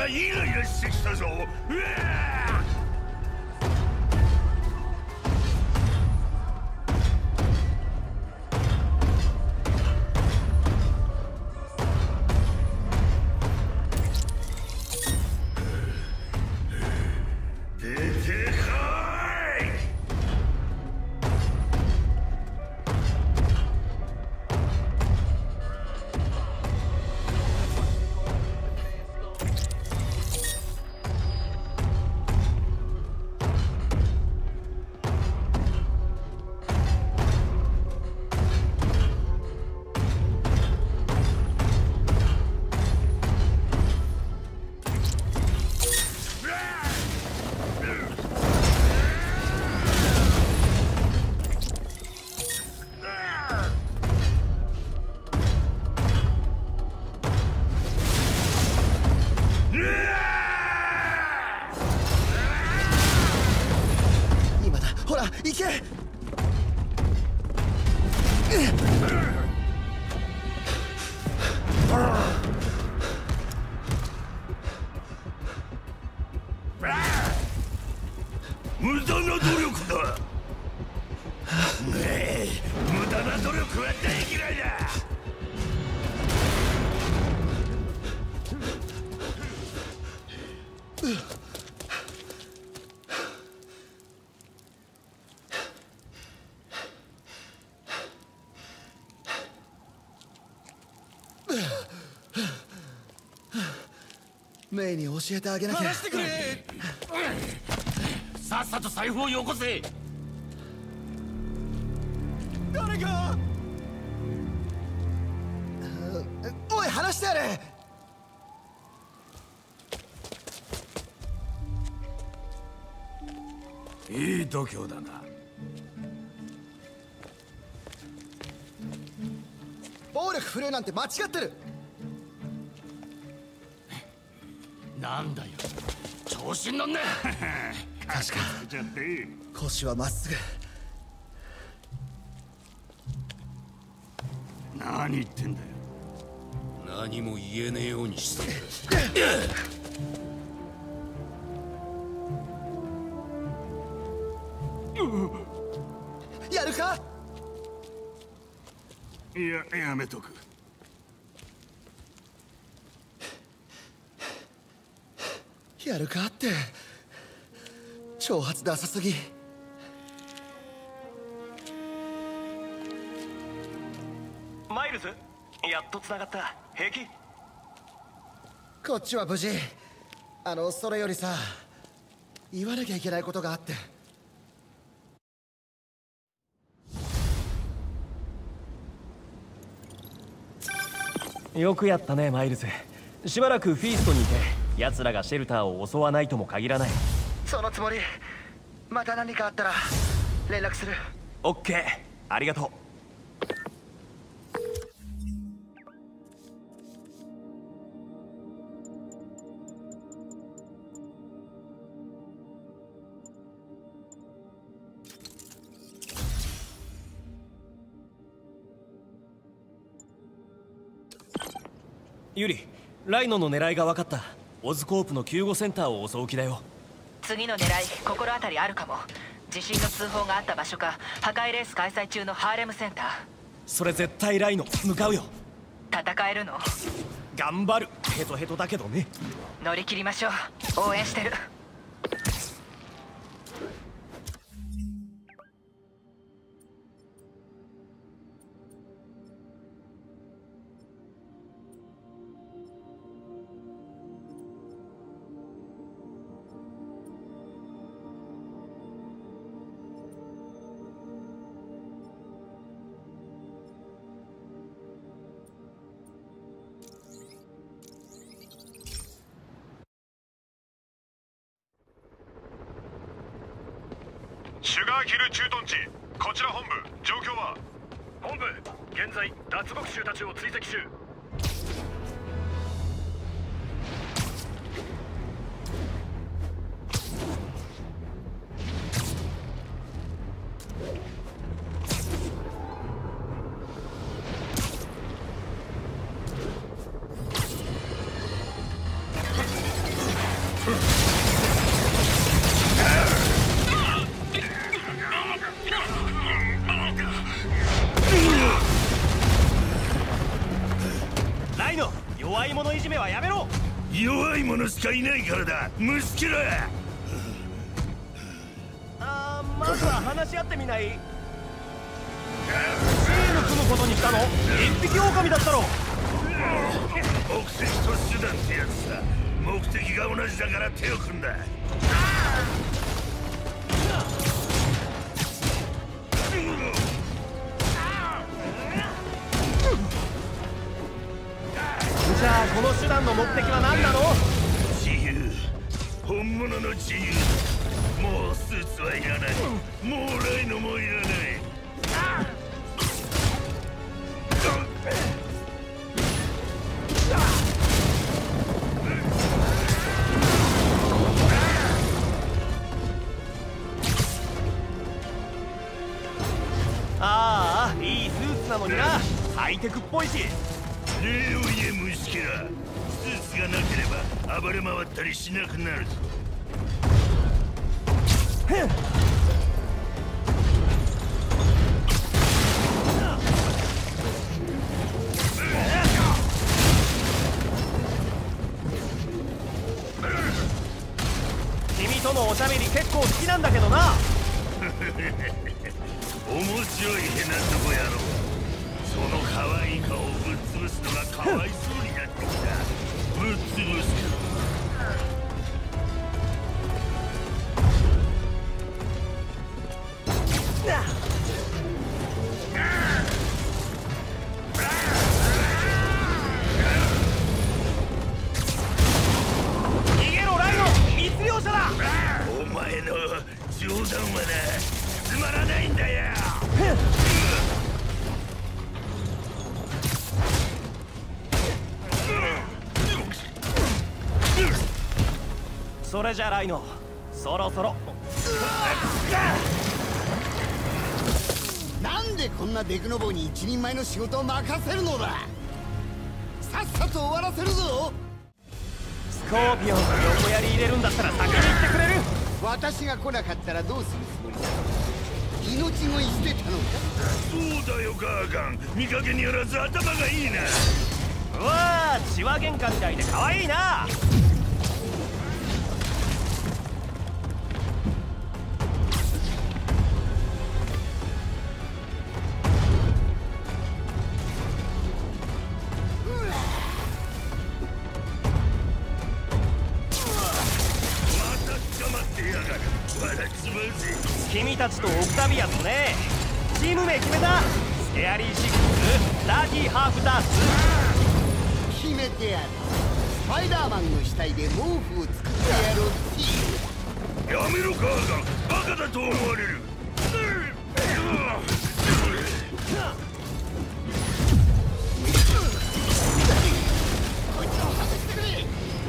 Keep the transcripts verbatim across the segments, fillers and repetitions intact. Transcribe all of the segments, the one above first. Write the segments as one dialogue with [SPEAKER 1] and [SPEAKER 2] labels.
[SPEAKER 1] はイライラしてきたぞ。うわ
[SPEAKER 2] 行け。
[SPEAKER 1] 無駄な努力だ。ねえ、無駄な努力は大嫌いだ。
[SPEAKER 2] メイに教えてあげなきゃ。
[SPEAKER 3] 離してくれ。さっさと財布をよこせ。誰か。
[SPEAKER 2] おい、離してやれ。
[SPEAKER 1] いい度胸だな。
[SPEAKER 2] 暴力振るうなんて間違ってる。
[SPEAKER 3] なんだよ、調子に乗んな。
[SPEAKER 2] 確かに腰はまっすぐ。
[SPEAKER 1] 何言ってんだよ。
[SPEAKER 3] 何も言えねえようにしてる。
[SPEAKER 2] やるか。
[SPEAKER 1] いや、やめとく。
[SPEAKER 2] やるかって。挑発ダサすぎ。
[SPEAKER 4] マイルズ、やっと繋がった。平気？
[SPEAKER 2] こっちは無事。あの、それよりさ、言わなきゃいけないことがあって。
[SPEAKER 5] よくやったね、マイルズ。しばらくフィーストにいて、奴らがシェルターを襲わないとも限らない。
[SPEAKER 2] そのつもり。また何かあったら連絡する。
[SPEAKER 5] オッケー、ありがとう。ユリ、ライノの狙いが分かった。オズコープの救護センターを襲う気だよ。
[SPEAKER 6] 次の狙い心当たりあるかも。地震の通報があった場所か、破壊レース開催中のハーレムセンター。
[SPEAKER 5] それ絶対ライノ向かうよ。
[SPEAKER 6] 戦えるの？
[SPEAKER 5] 頑張る。ヘトヘトだけどね。
[SPEAKER 6] 乗り切りましょう。応援してる。
[SPEAKER 7] シュガーヒル駐屯地、こちら本部、状況は？
[SPEAKER 4] 本部、現在脱獄囚たちを追跡中。
[SPEAKER 5] ライノ、弱い者いじめはやめろ。
[SPEAKER 1] 弱い者しかいないからだ、虫けら。
[SPEAKER 5] あー、まずは話し合ってみない？チーム組むことにしたの？一匹狼だったろ。
[SPEAKER 1] 目的と手段ってやつさ。目的が同じだから手を組んだ。
[SPEAKER 5] じゃあこの手段の目的は何なの？
[SPEAKER 1] 自由、本物の自由。もうスーツはいらない。もうライノもいらない。
[SPEAKER 5] ああ、いいスーツなのにな。ハイテクっぽいし。
[SPEAKER 1] 礼を言え虫けら。スーツがなければ暴れ回ったりしなくなるぞ。
[SPEAKER 5] 君とのおしゃべり結構好きなんだけどな。
[SPEAKER 1] 面白いヘナとこ野郎。その可愛い顔をぶっ潰すのがかわいそうになってきた。ぶっ潰すか。
[SPEAKER 5] 逃げろライノ、密漁者だ。
[SPEAKER 1] お前の冗談はな、つまらないんだよ。
[SPEAKER 5] それじゃライノ、そろそろ。
[SPEAKER 2] なんでこんなデクノボーに一人前の仕事を任せるのだ。さっさと終わらせるぞ。
[SPEAKER 5] スコーピオン横やり入れるんだったら先に行ってくれる？
[SPEAKER 2] 私が来なかったらどうするつもりだ。命乞いしてたのか。
[SPEAKER 1] そうだよガーガン、見かけによらず頭がいいな。
[SPEAKER 5] うわー、血は喧嘩みたいで可愛いな。君たちとオクタビアスね。チーム名決めた。スケアリーシックス、ダーティーハーフダース。
[SPEAKER 2] 決めてやる。スパイダーマンの死体で毛布を作ってやろうって。
[SPEAKER 1] やめろガーガン、バカだと思われる。
[SPEAKER 2] こいつを外してくれ。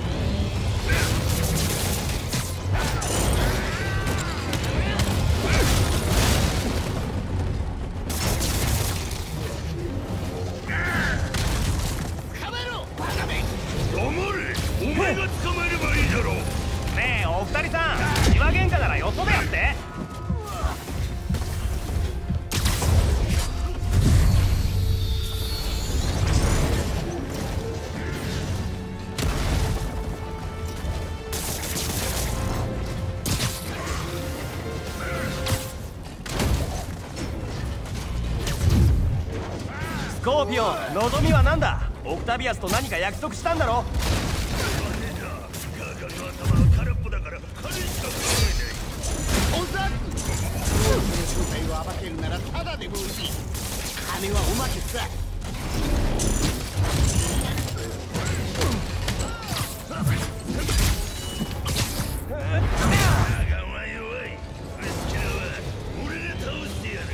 [SPEAKER 1] お前が捕まえればいいだろう。
[SPEAKER 5] ねえお二人さん、血は喧嘩ならよそでやって。スコーピオン、望みは何だ？オクタビアスと何か約束したんだろ？
[SPEAKER 1] ガーガンの頭は空っぽだから金しか考えない。
[SPEAKER 2] オザク、王子の正体を暴けるならタダでもいい。金はおまけさ。
[SPEAKER 1] ガーガンは弱い。虫けらは俺で倒してやる。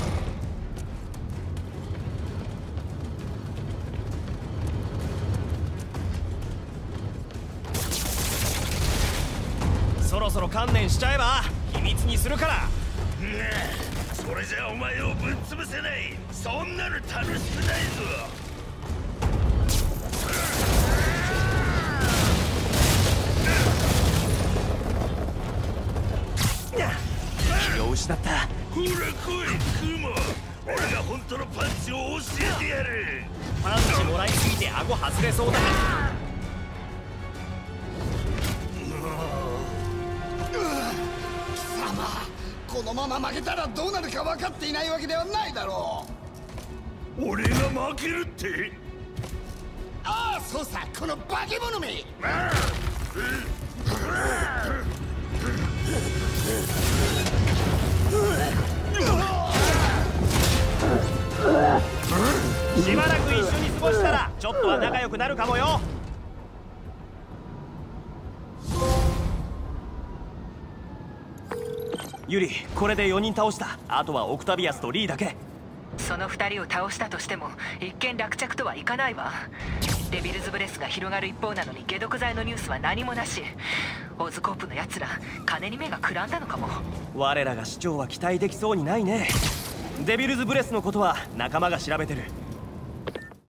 [SPEAKER 5] そろそろ観念しちゃえば？秘密にするから。
[SPEAKER 1] それじゃお前をぶっ潰せない。そんなの楽しくないぞ。
[SPEAKER 5] 気を失った。
[SPEAKER 1] ほら来いクモ、俺が本当のパンチを教えてやる。
[SPEAKER 5] パンチもらいすぎちで顎外れそうだ。
[SPEAKER 2] 貴様、このまま負けたらどうなるか分かっていないわけではないだろう。
[SPEAKER 1] 俺が負けるって？
[SPEAKER 2] ああ、そうさ、この化け物め。
[SPEAKER 5] しばらく一緒に過ごしたらちょっとは仲良くなるかもよ。ユリ、これでよにん倒した。あとはオクタビアスとリーだけ。
[SPEAKER 6] そのふたりを倒したとしても一見落着とはいかないわ。デビルズブレスが広がる一方なのに解毒剤のニュースは何もなし。オズコープのやつら金に目がくらんだのかも。
[SPEAKER 5] 我らが市長は期待できそうにないね。デビルズブレスのことは仲間が調べてる。